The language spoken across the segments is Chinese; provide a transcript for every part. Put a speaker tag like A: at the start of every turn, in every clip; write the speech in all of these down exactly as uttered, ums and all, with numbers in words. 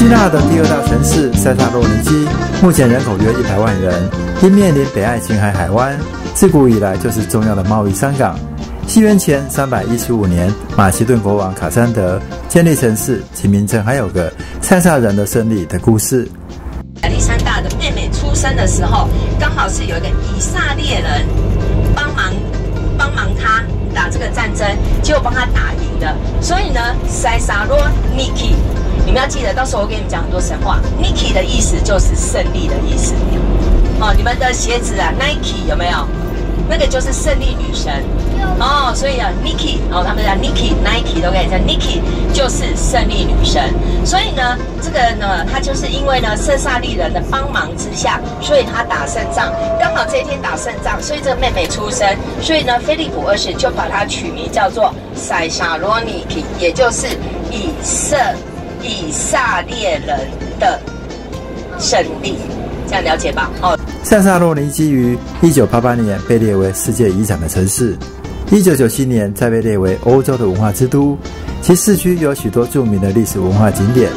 A: 希腊的第二大城市塞萨洛尼基，目前人口约一百万人，因面临北爱琴海海湾，自古以来就是重要的贸易商港。西元前三百一十五年，马其顿国王卡珊德建立城市，其名称还有个塞萨人的胜利的故事。
B: 亚历山大的妹妹出生的时候，刚好是有一个以色列人帮忙帮忙他打这个战争，结果帮他打赢了。所以呢，塞萨洛尼基，你们要记得，到时候我给你们讲很多神话。Nike 的意思就是胜利的意思。哦，你们的鞋子啊 ，Nike 有没有？那个就是胜利女神。哦，所以啊 ，Nike 哦，他们讲 Nike、Nike 都可以讲 Nike 就是胜利女神。所以呢，这个呢，他就是因为呢，塞萨利人的帮忙之下，所以他打胜仗，刚好这一天打胜仗，所以这个妹妹出生，所以呢，菲利普二世就把她取名叫做塞萨洛尼基，也就是以色以色列人的胜利。这样了解吧？哦。
A: 塞萨洛尼基于一九八八年被列为世界遗产的城市，一九九七年再被列为欧洲的文化之都，其市区有许多著名的历史文化景点。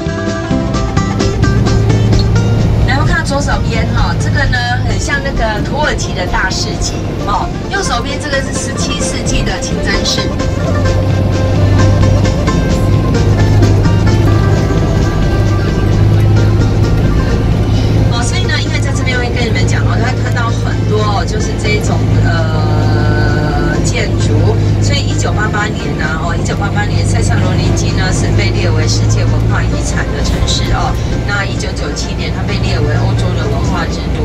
B: 然后看左手边哈、哦，这个呢很像那个土耳其的大市集哦，右手边这个是十七世纪的清真寺。跟你们讲哦，他看到很多哦，就是这种呃建筑，所以一九八八年呢、啊，哦，一九八八年塞萨洛尼基呢是被列为世界文化遗产的城市哦。那一九九七年，它被列为欧洲的文化之都。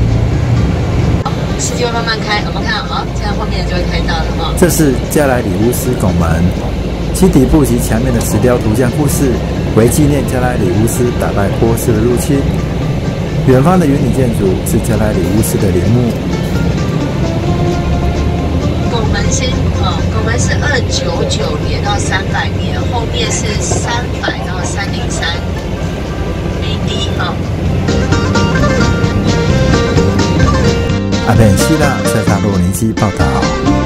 B: 世界会慢慢开，我们看啊，这样后面就会看到了哈、哦。
A: 这是加莱里乌斯拱门，其底部及墙面的石雕图像故事，为纪念加莱里乌斯打败波斯的入侵。远方的圆顶建筑是加莱里乌斯的陵墓。
B: 拱门是哦，拱门是二九九年到三百年，后面是三百到三零三 A D 哈。
A: 阿本希腊塞萨洛尼基报道。